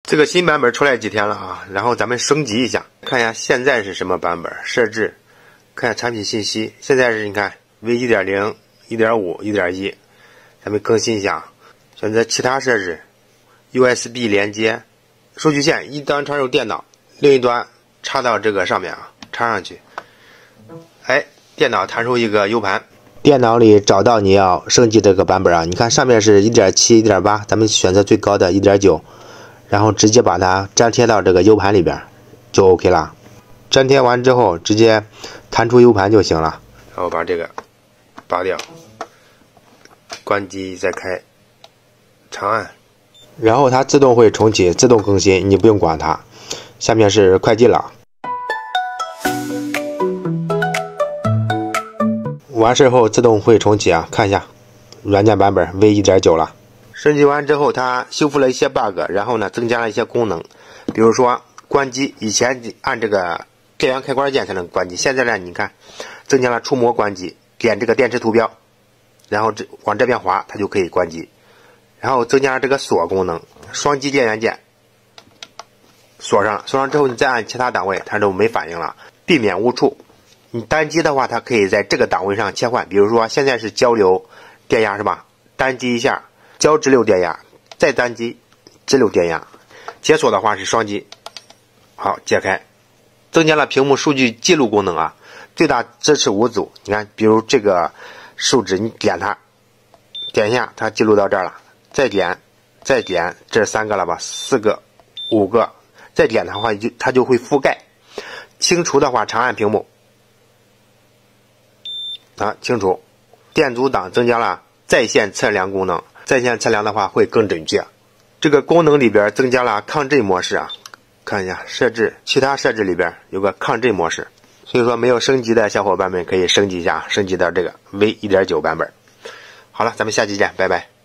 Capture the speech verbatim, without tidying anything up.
这个新版本出来几天了啊，然后咱们升级一下，看一下现在是什么版本，设置，看一下产品信息，现在是你看 V 一点零、一点五、一点一，咱们更新一下，选择其他设置 ，U S B 连接，数据线一端插入电脑，另一端插到这个上面啊，插上去，哎，电脑弹出一个 U 盘。电脑里找到你要升级这个版本啊，你看上面是 一点七、一点八， 咱们选择最高的 一点九， 然后直接把它粘贴到这个 U 盘里边就 OK 了。粘贴完之后直接弹出 U 盘就行了。然后把这个拔掉，关机再开长按，然后它自动会重启，自动更新，你不用管它。下面是快进了。完事后自动会重启啊，看一下，软件版本 V 一点九 了。升级完之后，它修复了一些 bug， 然后呢增加了一些功能，比如说关机，以前按这个电源开关键才能关机，现在呢你看增加了触摸关机，点这个电池图标，然后这往这边滑，它就可以关机。然后增加了这个锁功能，双击电源键锁上了，锁上之后你再按其他档位，它就没反应了，避免误触。你单击的话，它可以在这个档位上切换，比如说现在是交流电压是吧？单击一下交直流电压，再单击直流电压。解锁的话是双击，好，解开。增加了屏幕数据记录功能啊，最大支持五组。你看，比如这个数值，你点它，点一下，它记录到这儿了，再点，再点，这是三个了吧？四个、五个，再点的话就它就会覆盖。清除的话，长按屏幕。啊，清除。电阻档增加了在线测量功能，在线测量的话会更准确。这个功能里边增加了抗震模式啊，看一下设置，其他设置里边有个抗震模式，所以说没有升级的小伙伴们可以升级一下，升级到这个 V 一点九 版本。好了，咱们下期见，拜拜。